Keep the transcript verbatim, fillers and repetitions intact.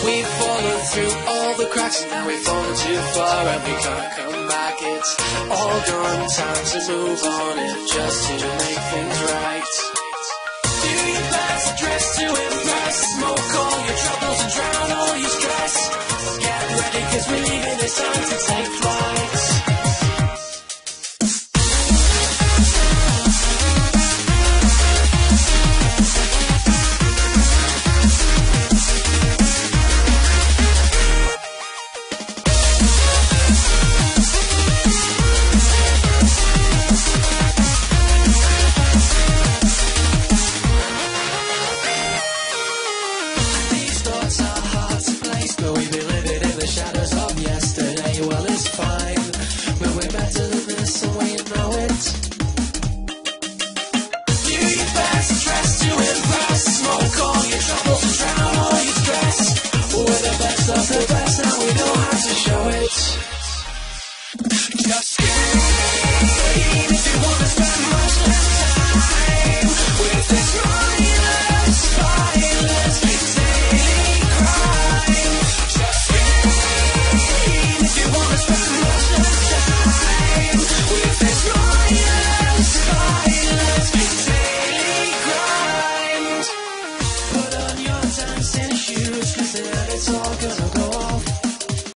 We've fallen through all the cracks and now we've fallen too far and we can't come back. It's all gone, time to move on it just to make things right. Do your best, dress to impress, smoke all your troubles and drown all your stress. Get ready cause we're leaving, it's time to take flight.